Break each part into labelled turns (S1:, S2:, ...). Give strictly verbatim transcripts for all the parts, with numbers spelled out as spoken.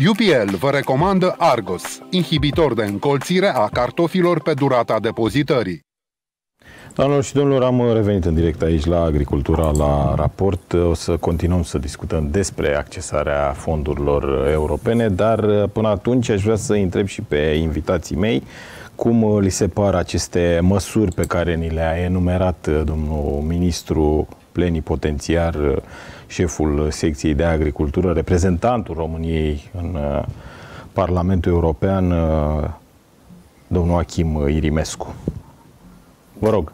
S1: U P L vă recomandă Argos, inhibitor de încolțire a cartofilor pe durata depozitării.
S2: Doamnelor și domnilor, am revenit în direct aici la Agricultura la Raport. O să continuăm să discutăm despre accesarea fondurilor europene, dar până atunci aș vrea să întreb și pe invitații mei cum li se par aceste măsuri pe care ni le-a enumerat domnul ministru plenipotențiar, șeful secției de agricultură, reprezentantul României în Parlamentul European, domnul Achim Irimescu. Vă rog.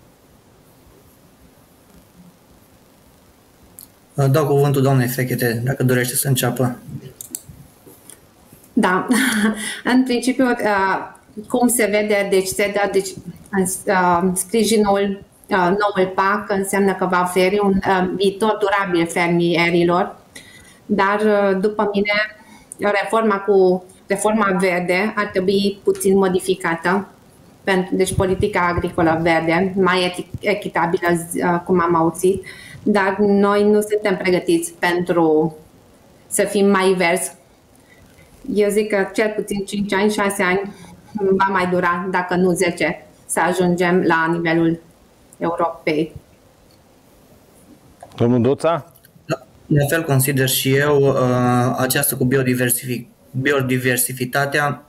S3: Dau cuvântul doamnei Fechete, dacă dorește să înceapă.
S4: Da, în principiu, cum se vede, deci se dă deci, sprijinul, noul P A C înseamnă că va oferi un viitor durabil fermierilor, dar după mine reforma cu reforma verde ar trebui puțin modificată. Deci politica agricolă verde, mai echitabilă, cum am auzit, dar noi nu suntem pregătiți pentru să fim mai verzi. Eu zic că cel puțin cinci ani, șase ani va mai dura, dacă nu zece, să ajungem la nivelul Europei.
S2: Domnul Doța?
S3: De fel consider și eu aceasta cu biodiversitatea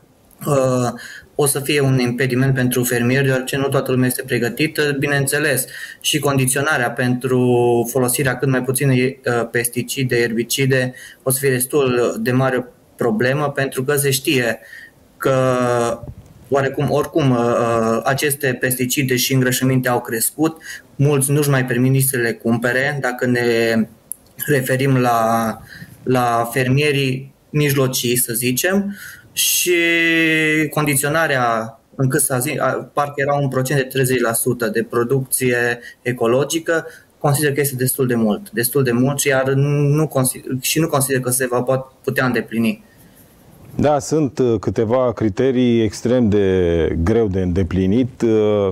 S3: o să fie un impediment pentru fermieri, deoarece nu toată lumea este pregătită, bineînțeles, și condiționarea pentru folosirea cât mai puține pesticide, erbicide o să fie destul de mare problemă, pentru că se știe că oarecum, oricum aceste pesticide și îngrășăminte au crescut, mulți nu-și mai permit să le cumpere, dacă ne referim la, la fermierii mijlocii, să zicem, și condiționarea, încât să zic, parcă era un procent de treizeci la sută de producție ecologică, consider că este destul de mult, destul de mult, iar nu consider, și nu consider că se va putea îndeplini.
S2: Da, sunt câteva criterii extrem de greu de îndeplinit.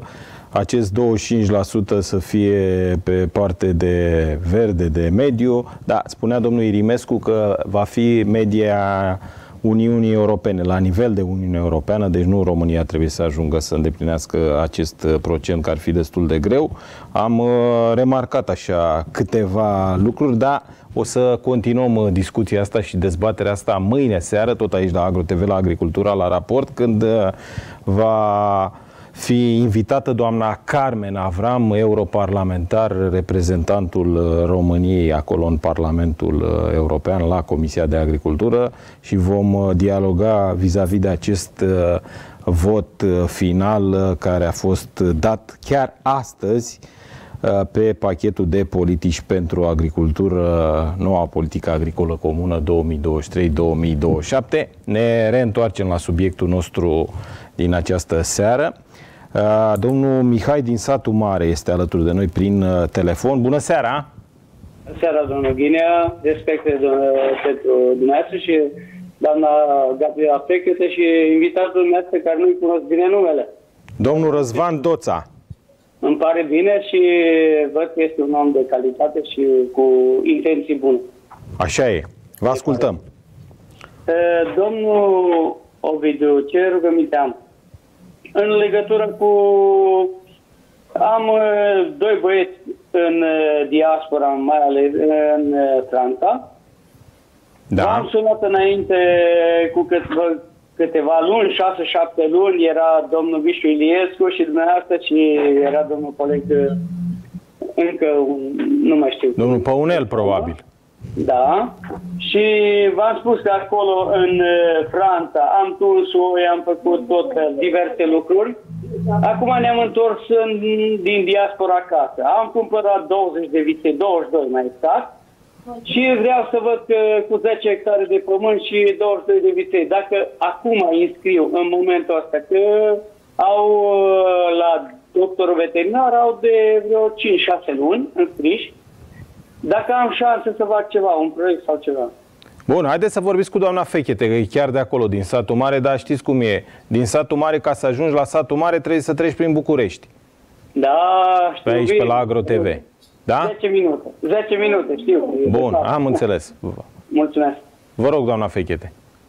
S2: Acest douăzeci și cinci la sută să fie pe parte de verde, de mediu. Da, spunea domnul Irimescu că va fi media Uniunii Europene, la nivel de Uniune Europeană, deci nu România trebuie să ajungă să îndeplinească acest procent, că ar fi destul de greu. Am uh, remarcat așa câteva lucruri, dar o să continuăm discuția asta și dezbaterea asta mâine seară, tot aici la Agro T V, la Agricultura la Raport, când uh, va fi invitată doamna Carmen Avram, europarlamentar, reprezentantul României acolo în Parlamentul European, la Comisia de Agricultură, și vom dialoga vis-a-vis de acest vot final care a fost dat chiar astăzi pe pachetul de politici pentru agricultură, noua politică agricolă comună două mii douăzeci și trei două mii douăzeci și șapte. Ne reîntoarcem la subiectul nostru din această seară. Domnul Mihai din Satul Mare este alături de noi prin telefon. Bună seara!
S5: Bună seara, domnul Ghinea, respecte pentru dumneavoastră și doamna Gabriela Fechete și invitatul dumneavoastră care nu-i cunosc bine numele.
S2: Domnul Răzvan Doța.
S5: Îmi pare bine și văd că este un om de calitate și cu intenții bune.
S2: Așa e. Vă ascultăm.
S5: Domnul Ovidiu, ce rugăminte am? În legătură cu... Am doi băieți în diaspora, mai ales în Franța.
S2: Da.
S5: Am sunat înainte cu câteva, câteva luni, șase, șapte luni, era domnul Vișu Iliescu și dumneavoastră și era domnul coleg, încă un, nu mai știu.
S2: Domnul Păunel, probabil.
S5: Da. Și v-am spus că acolo în Franța am tuns oi, am făcut tot diverse lucruri. Acum ne-am întors în, din diaspora acasă. Am cumpărat douăzeci de viței, douăzeci și doi mai exact. Și vreau să văd că cu zece hectare de pământ și douăzeci și doi de viței. Dacă acum înscriu în momentul ăsta, că au la doctorul veterinar, au de vreo cinci șase luni înscriși. Dacă am șanse să fac ceva, un proiect sau ceva.
S2: Bun, haideți să vorbiți cu doamna Fechete, că e chiar de acolo, din Satul Mare, dar știți cum e. Din Satul Mare, ca să ajungi la Satul Mare, trebuie să treci prin București.
S5: Da, știu.
S2: Pe aici, bine, pe la Agro T V. Da?
S5: zece minute. zece minute, știu.
S2: Bun, am înțeles.
S5: Mulțumesc.
S2: Vă rog, doamna Fechete.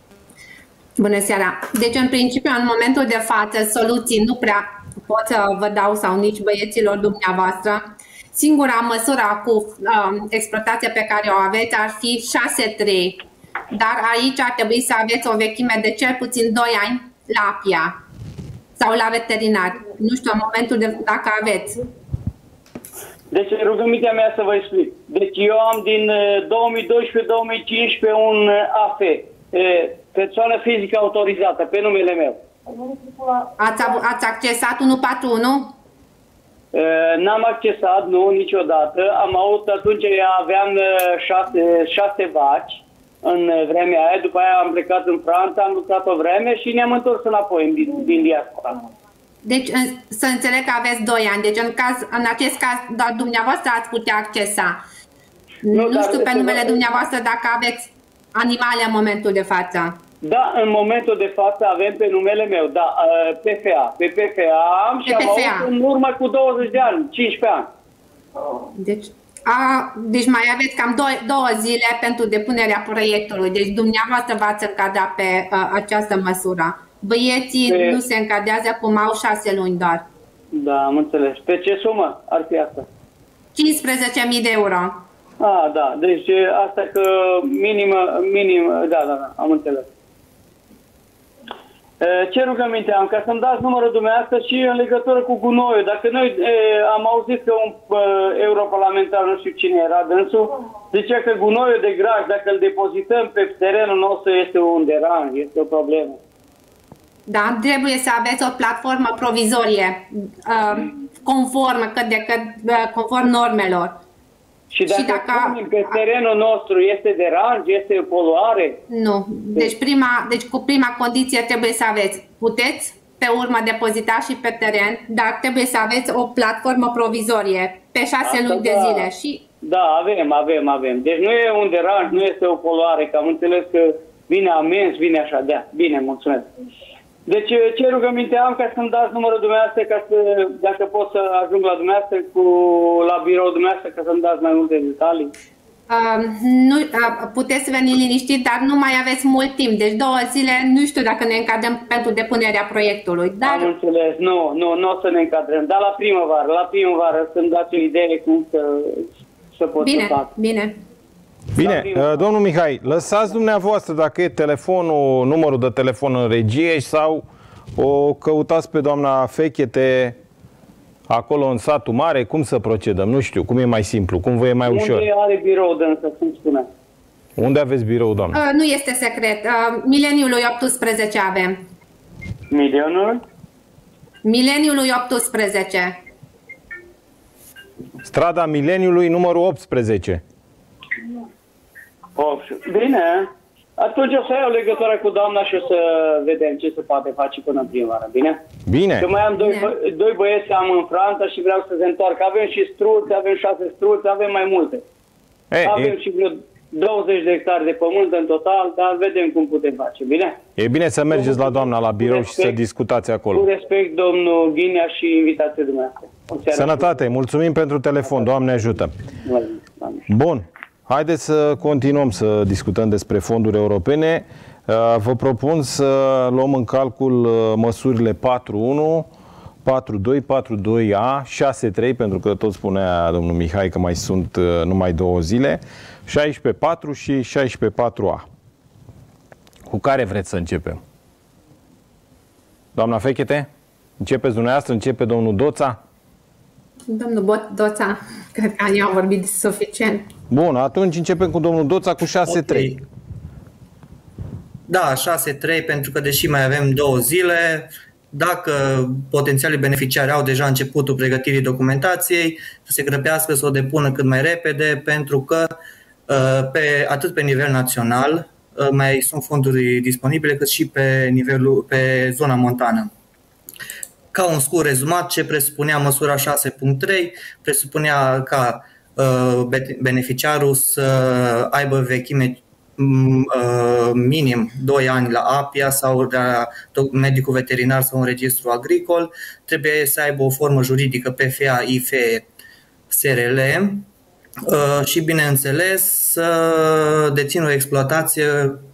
S4: Bună seara! Deci, în principiu, în momentul de față, soluții nu prea pot să vă dau sau nici băieților dumneavoastră. Singura măsură cu um, exploatația pe care o aveți ar fi șase trei, dar aici ar trebui să aveți o vechime de cel puțin doi ani la APIA sau la veterinar. Nu știu, în momentul de dacă aveți.
S5: Deci, rugămintea mea să vă explic. Deci, eu am din două mii doisprezece două mii cincisprezece un A F, persoană fizică autorizată, pe numele meu.
S4: Ați, ați accesat unu patru unu?
S5: N-am accesat, nu, niciodată. Am avut atunci, aveam șase, șase vaci în vremea aia, după aia am plecat în Franța, am lucrat o vreme și ne-am întors înapoi din, din diaspora.
S4: Deci să înțeleg că aveți doi ani, deci în, caz, în acest caz doar dumneavoastră ați putea accesa. Nu, nu știu pe numele dumneavoastră dacă aveți animale în momentul de față. Da, în momentul de față avem pe numele meu, da, P F A. Pe P F A am și am avut în urmă cu douăzeci de ani, cincisprezece ani. Deci, a, deci mai aveți cam două, două zile pentru depunerea proiectului. Deci dumneavoastră v-ați încadra pe a, această măsură. Băieții pe... nu se încadrează cum au șase luni doar.
S5: Da, am înțeles. Pe ce sumă ar fi asta?
S4: cincisprezece mii de euro.
S5: Ah, da, deci asta că minimă, minimă, da, da, da, am înțeles. Ce rugăminte am? Ca să-mi dați numărul dumneavoastră și în legătură cu gunoiul. Dacă noi e, am auzit că un e, europarlamentar, nu știu cine era dânsul, zicea că gunoiul de graj, dacă îl depozităm pe terenul nostru, este un deranj, este o problemă.
S4: Da, trebuie să aveți o platformă provizorie, conform, cât de cât, conform normelor.
S5: Și dacă, și dacă punem pe terenul nostru, este deranj, este poluare?
S4: Nu. Deci, prima, deci cu prima condiție trebuie să aveți. Puteți pe urmă depozita și pe teren, dar trebuie să aveți o platformă provizorie pe șase Asta luni da. de zile. Și...
S5: Da, avem, avem, avem. Deci nu e un deranj, nu este o poluare, că am înțeles că vine amens, vine așa. Da, bine, mulțumesc. Deci ce rugăminte am ca să-mi dați numărul dumneavoastră, ca să, dacă pot să ajung la dumneavoastră, cu, la birou dumneavoastră, ca să-mi dați mai multe detalii?
S4: Uh, nu, uh, puteți veni liniștit, dar nu mai aveți mult timp. Deci două zile, nu știu dacă ne încadrăm pentru depunerea proiectului. Dar...
S5: Am înțeles, nu, nu, nu o să ne încadrăm, dar la primăvară, la primăvară să-mi dați o idee cum să, să pot
S4: bine,
S5: să fac.
S4: Bine,
S2: Bine, domnul Mihai, lăsați dumneavoastră dacă e telefonul, numărul de telefon în regie sau o căutați pe doamna Fechete acolo în satul mare, cum să procedăm? Nu știu, cum e mai simplu, cum vă e mai ușor?
S5: Unde are birou, dânsă, să-mi spune?
S2: Unde aveți birou, doamnă?
S4: Uh, nu este secret. Uh, Mileniului optsprezece avem.
S5: Mileniul?
S4: Mileniului optsprezece.
S2: Strada Mileniului, numărul optsprezece.
S5: Bine, atunci o să iau legătura cu doamna și o să vedem ce se poate face până în primăvară, bine?
S2: Bine.
S5: Că mai am doi, bă, doi băieți am în Franța și vreau să se întoarcă. Avem și struți, avem șase struți, avem mai multe.
S2: Ei,
S5: avem
S2: e...
S5: și vreo douăzeci de hectare de pământ în total, dar vedem cum putem face, bine?
S2: E bine să mergeți la doamna la birou respect, și să discutați acolo.
S5: Cu respect, domnul Ghinea și invitația dumneavoastră.
S2: Sănătate, mulțumim pentru telefon, Doamne ajută. Bun. Haideți să continuăm să discutăm despre fonduri europene. Vă propun să luăm în calcul măsurile patru unu, patru doi, patru doi A, șase trei, pentru că tot spunea domnul Mihai că mai sunt numai două zile, șaisprezece patru și șaisprezece patru A. Cu care vreți să începem? Doamna Fechete? Începeți dumneavoastră? Începe domnul Doța?
S4: Domnul Doța, cred că eu am vorbit suficient.
S2: Bun, atunci începem cu domnul Doța cu șase trei.
S3: Okay. Da, șase trei, pentru că deși mai avem două zile, dacă potențialii beneficiari au deja începutul pregătirii documentației, să se grăbească să o depună cât mai repede, pentru că pe, atât pe nivel național mai sunt fonduri disponibile, cât și pe, nivelul, pe zona montană. Ca un scurt rezumat, ce presupunea măsura șase punct trei, presupunea ca uh, beneficiarul să aibă vechime uh, minim doi ani la APIA sau la medicul veterinar sau un registru agricol, trebuie să aibă o formă juridică P F A, I F E, S R L uh, și, bineînțeles, să dețină o exploatație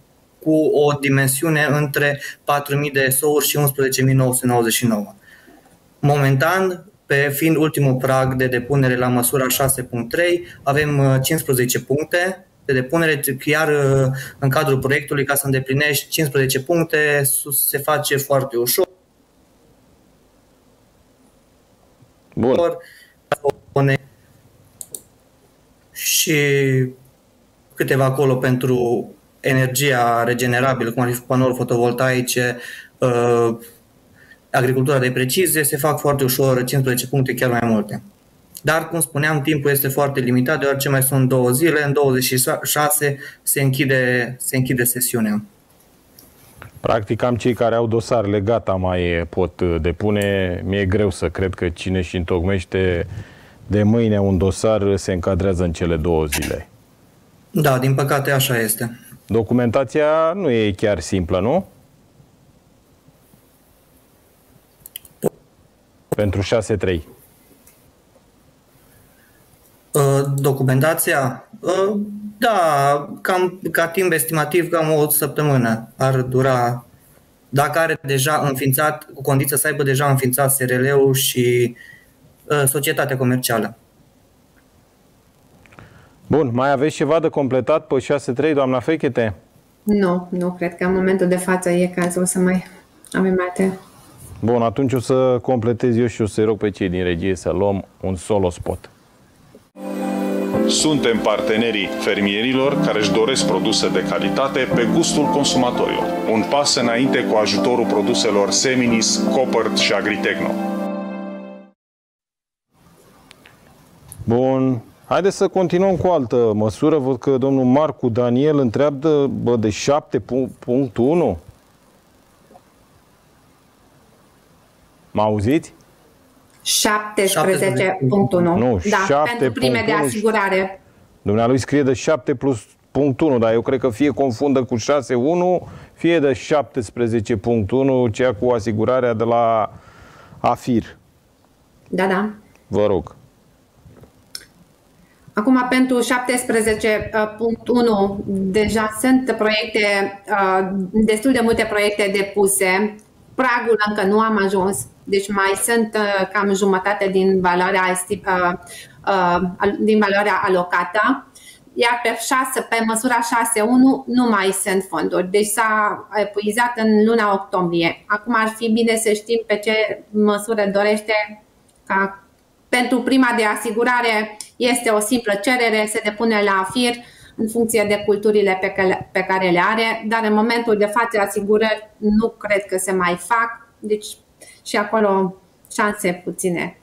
S3: cu o dimensiune între patru mii de S O-uri și unsprezece mii nouă sute nouăzeci și nouă. Momentan, pe fiind ultimul prag de depunere la măsura șase punct trei, avem cincisprezece puncte de depunere, iar în cadrul proiectului, ca să îndeplinești cincisprezece puncte, se face foarte ușor.
S2: Bun.
S3: Și câteva acolo pentru energia regenerabilă, cum ar fi panouri fotovoltaice, agricultura de precizie, se fac foarte ușor, cincisprezece puncte, chiar mai multe. Dar, cum spuneam, timpul este foarte limitat, deoarece mai sunt două zile, în douăzeci și șase se închide, se închide sesiunea.
S2: Practic, am cei care au dosarele gata mai pot depune. Mi-e greu să cred că cine și întocmește de mâine un dosar se încadrează în cele două zile.
S3: Da, din păcate așa este.
S2: Documentația nu e chiar simplă, nu? Pentru șase trei.
S3: Documentația? Da, cam, ca timp estimativ, cam o săptămână ar dura, dacă are deja înființat, cu condiția să aibă deja înființat S R L-ul și uh, societatea comercială.
S2: Bun, mai aveți ceva de completat pe șase trei, doamna Fechete?
S4: Nu, nu cred că în momentul de față e cazul să mai avem alte.
S2: Bun, atunci o să completez eu și o să-i rog pe cei din regie să luăm un solo spot.
S6: Suntem partenerii fermierilor care își doresc produse de calitate pe gustul consumatorilor. Un pas înainte cu ajutorul produselor Seminis, Copert și Agritechno.
S2: Bun. Haideți să continuăm cu o altă măsură. Văd că domnul Marcu Daniel întreabă bă, de șapte punct unu. Mă auziți?
S4: șaptesprezece punct unu.
S2: Nu,
S4: da, pentru prime de asigurare.
S2: Dumnealui scrie de șapte plus punct unu, dar eu cred că fie confundă cu șase punct unu, fie de șaptesprezece punct unu, cea cu asigurarea de la AFIR.
S4: Da, da.
S2: Vă rog.
S4: Acum, pentru șaptesprezece punct unu, deja sunt proiecte, destul de multe proiecte depuse. Pragul încă nu am ajuns, deci mai sunt cam jumătate din valoarea, din valoarea alocată. Iar pe, șase, pe măsura șase punct unu nu mai sunt fonduri, deci s-a epuizat în luna octombrie. Acum ar fi bine să știm pe ce măsură dorește ca pentru prima de asigurare. Este o simplă cerere, se depune la AFIR în funcție de culturile pe care, pe care le are, dar în momentul de față asigurări nu cred că se mai fac, deci și acolo șanse puține.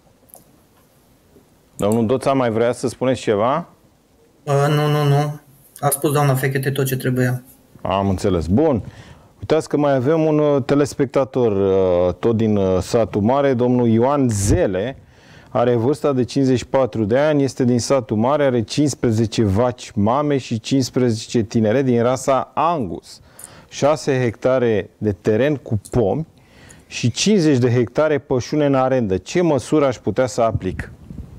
S2: Domnul Doța, mai vrea să spuneți ceva?
S3: Uh, nu, nu, nu. A spus doamna Fechete tot ce trebuia.
S2: Am înțeles. Bun. Uitați că mai avem un telespectator tot din satul mare, domnul Ioan Zele. Are vârsta de cincizeci și patru de ani, este din satul mare, are cincisprezece vaci mame și cincisprezece tinere din rasa Angus, șase hectare de teren cu pomi și cincizeci de hectare pășune în arendă. Ce măsură aș putea să aplic?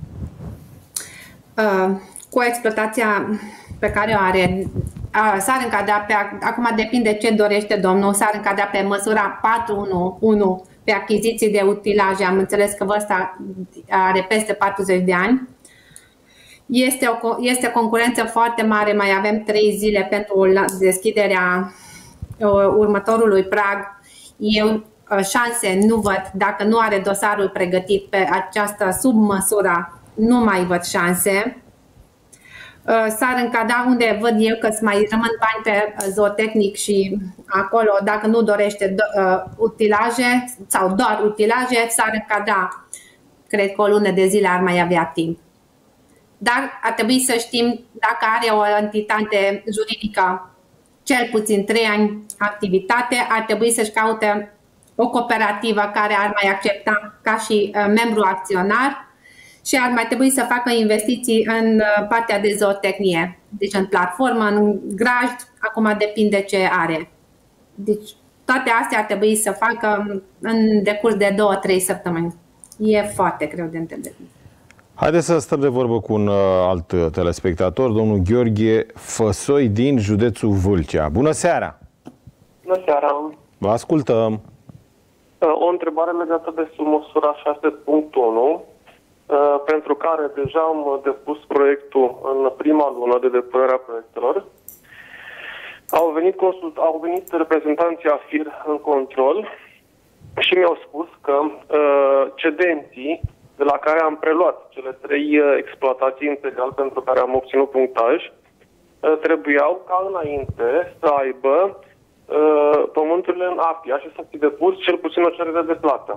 S4: Uh, cu exploatația pe care o are, uh, s-ar încadra pe, acum depinde ce dorește domnul, s-ar încadra pe măsura patru punct unu pe achiziții de utilaje. Am înțeles că vârsta are peste patruzeci de ani. Este o este concurență foarte mare, mai avem trei zile pentru deschiderea următorului prag. Eu șanse nu văd, dacă nu are dosarul pregătit pe această submăsură, nu mai văd șanse. S-ar încadra unde văd eu că mai rămân bani pe zootehnic și acolo, dacă nu dorește uh, utilaje sau doar utilaje, s-ar încadra, cred că o lună de zile ar mai avea timp. Dar ar trebui să știm dacă are o entitate juridică cel puțin trei ani activitate, ar trebui să-și caute o cooperativă care ar mai accepta ca și uh, membru acționar și ar mai trebui să facă investiții în partea de zootehnie, deci în platformă, în grajd, acum depinde ce are. Deci toate astea ar trebui să facă în decurs de două trei săptămâni. E foarte greu de înțeles.
S2: Haideți să stăm de vorbă cu un uh, alt telespectator, domnul Gheorghe Făsoi din județul Vâlcea. Bună seara!
S7: Bună seara!
S2: Vă ascultăm!
S7: O întrebare legată de submăsura șase punct unu, pentru care deja am depus proiectul în prima lună de depunere a proiectelor. Au venit, consult, au venit reprezentanții AFIR în control și mi-au spus că uh, cedenții de la care am preluat cele trei uh, exploatații integral pentru care am obținut punctaj, uh, trebuiau ca înainte să aibă uh, pământurile în APIA și să fi depus cel puțin o cerere de plată.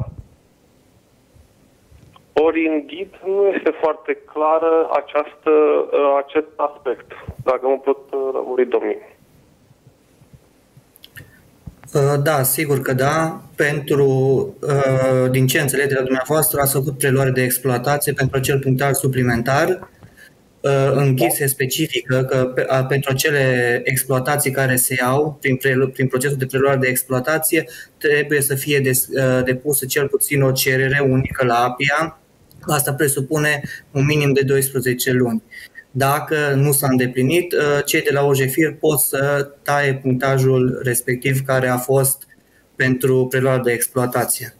S7: Ori în ghid nu este foarte clară această, uh, acest aspect, dacă mă pot uh, lămuri domnii.
S3: Da, sigur că da. Pentru, din ce înțeleg de la dumneavoastră, ați făcut preluare de exploatație pentru acel punctaj suplimentar. În ghid se specifică că pentru acele exploatații care se iau prin, pre, prin procesul de preluare de exploatație trebuie să fie des, depusă cel puțin o cerere unică la APIA. Asta presupune un minim de doisprezece luni. Dacă nu s-a îndeplinit, cei de la O J F I R pot să taie punctajul respectiv care a fost pentru preluarea de exploatație.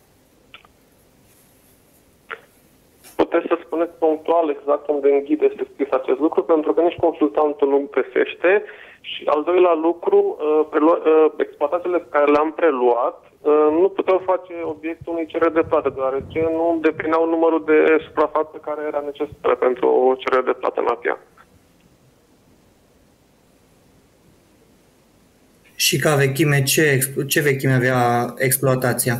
S7: Puteți să spuneți punctual exact unde în ghid este scris acest lucru, pentru că nici consultantul nu găsește. Și al doilea lucru, exploatațiile pe care le-am preluat nu puteau face obiectul unei cereri de plată, deoarece nu îndeplineau numărul de suprafață care era necesară pentru o cerere de plată în APIA.
S3: Și ca vechime, ce, ce vechime avea exploatația?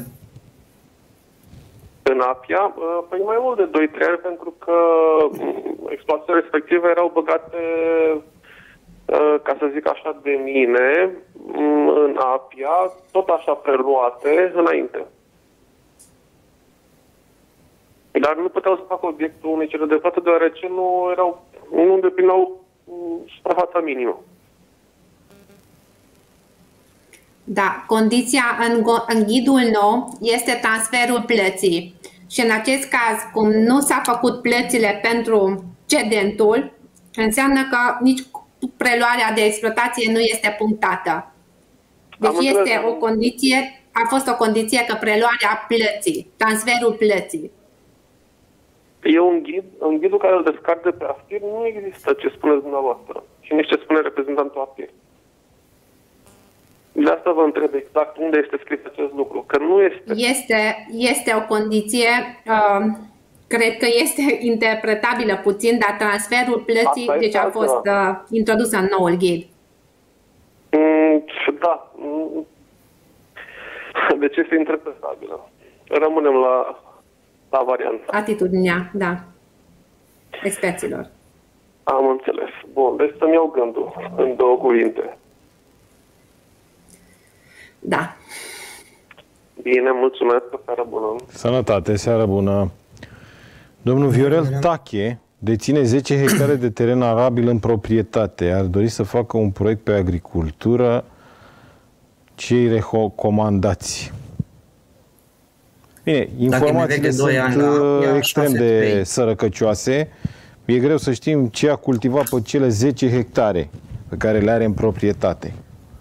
S7: În APIA? Păi mai mult de doi trei ani, pentru că exploatațiile respective erau băgate, ca să zic așa, de mine, în APIA, tot așa preluate înainte. Dar nu puteau să facă obiectul unei cereri de plată, deoarece nu erau, nu îndeplineau suprafața minimă.
S4: Da, condiția în, în ghidul nou este transferul plății. Și în acest caz, cum nu s-a făcut plățile pentru cedentul, înseamnă că nici preluarea de exploatație nu este punctată. Deci este o condiție, a fost o condiție că preluarea plății, transferul plății.
S7: Eu în ghid, în ghidul care îl descarc de pe AFIR nu există ce spuneți dumneavoastră și nici ce spune reprezentantul AFIR. De asta vă întreb exact unde este scris acest lucru, că nu este...
S4: Este, este o condiție, uh, cred că este interpretabilă puțin, dar transferul plății deci a fost uh, introdus în noul ghid.
S7: Mm, da. Mm. Deci este interpretabilă. Rămânem la, la variantă.
S4: Atitudinea, da, experților.
S7: Am înțeles. Bun, deci să-mi iau gândul în două cuvinte.
S4: Da.
S7: Bine, mulțumesc, seară bună.
S2: Sănătate, seară bună. Domnul Viorel Tache deține zece hectare de teren arabil în proprietate. Ar dori să facă un proiect pe agricultură. Ce îi recomandați? Bine, informațiile sunt la, extrem de sărăcăcioase. E greu să știm ce a cultivat pe cele zece hectare pe care le are în proprietate.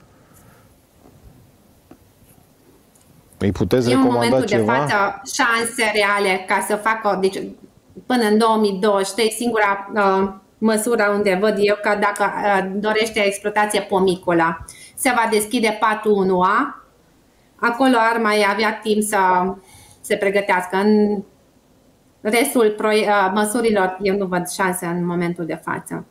S2: Îi puteți
S4: e
S2: recomanda
S4: în momentul
S2: ceva?
S4: de față șanse reale ca să facă, deci până în două mii douăzeci și trei, singura uh, măsură unde văd eu că dacă uh, dorește exploatație pomicola, se va deschide patul unu A, acolo ar mai avea timp să se pregătească. În restul uh, măsurilor eu nu văd șanse în momentul de față.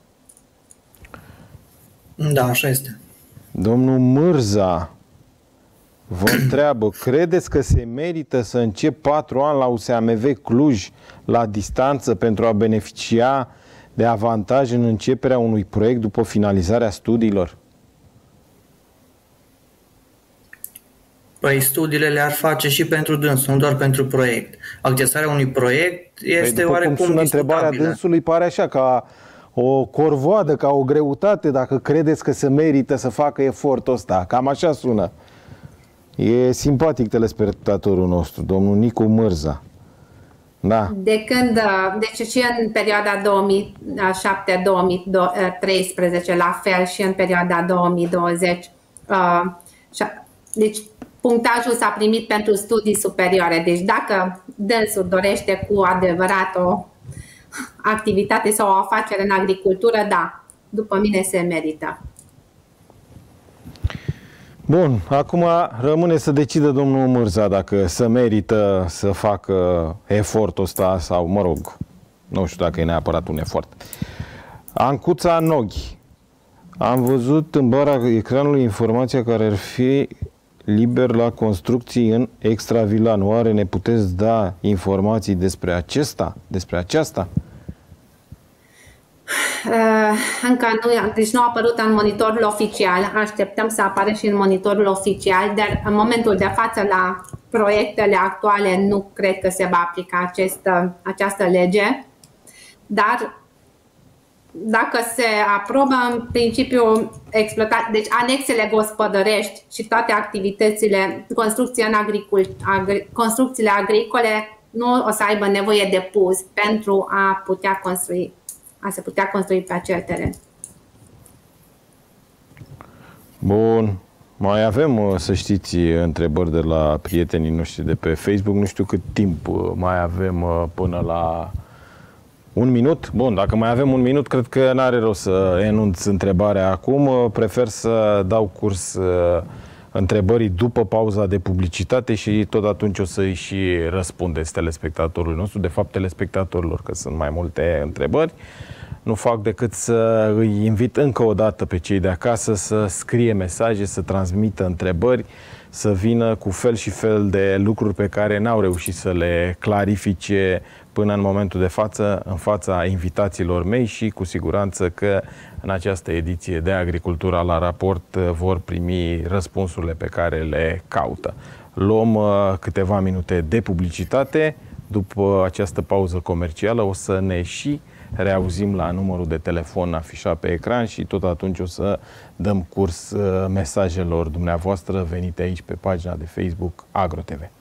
S3: Da, așa este.
S2: Domnul Mârza vă întreabă, credeți că se merită să încep patru ani la U S A M V Cluj la distanță pentru a beneficia de avantaj în începerea unui proiect după finalizarea studiilor?
S3: Păi studiile le-ar face și pentru dânsul, nu doar pentru proiect. Accesarea unui proiect este
S2: păi,
S3: oarecum
S2: cum sună întrebarea dânsului, pare așa ca o corvoadă, ca o greutate, dacă credeți că se merită să facă efortul ăsta. Cam așa sună. E simpatic telespectatorul nostru, domnul Nicu Mârza. Da.
S4: De când, deci și în perioada două mii șapte două mii treisprezece, la fel și în perioada două mii douăzeci. Deci punctajul s-a primit pentru studii superioare. Deci dacă dânsul dorește cu adevărat o activitate sau o afacere în agricultură, da, după mine se merită.
S2: Bun, acum rămâne să decidă domnul Mârza dacă se merită să facă efortul ăsta sau, mă rog, nu știu dacă e neapărat un efort. Ancuța Noghi. Am văzut în bara ecranului informația care ar fi liber la construcții în Extravilan. Oare ne puteți da informații despre acesta, despre aceasta?
S4: Uh, încă nu, deci nu a apărut în monitorul oficial, așteptăm să apară și în monitorul oficial, dar în momentul de față la proiectele actuale nu cred că se va aplica această, această lege, dar dacă se aprobă, în principiu, exploata, deci anexele gospodărești și toate activitățile, construcții în agricul, agri, construcțiile agricole nu o să aibă nevoie de puz pentru a putea construi. a se putea construi pe acel teren.
S2: Bun. Mai avem, să știți, întrebări de la prietenii noștri de pe Facebook. Nu știu cât timp mai avem până la un minut. Bun, dacă mai avem un minut, cred că n-are rost să enunț întrebarea acum. Prefer să dau curs întrebării după pauza de publicitate și tot atunci o să-i și răspundeți telespectatorului nostru, de fapt telespectatorilor, că sunt mai multe întrebări. Nu fac decât să îi invit încă o dată pe cei de acasă să scrie mesaje, să transmită întrebări, să vină cu fel și fel de lucruri pe care n-au reușit să le clarifice până în momentul de față, în fața invitațiilor mei, și cu siguranță că în această ediție de Agricultura la Raport vor primi răspunsurile pe care le caută. Luăm câteva minute de publicitate. După această pauză comercială o să ne și reauzim la numărul de telefon afișat pe ecran și tot atunci o să dăm curs mesajelor dumneavoastră venite aici pe pagina de Facebook AgroTV.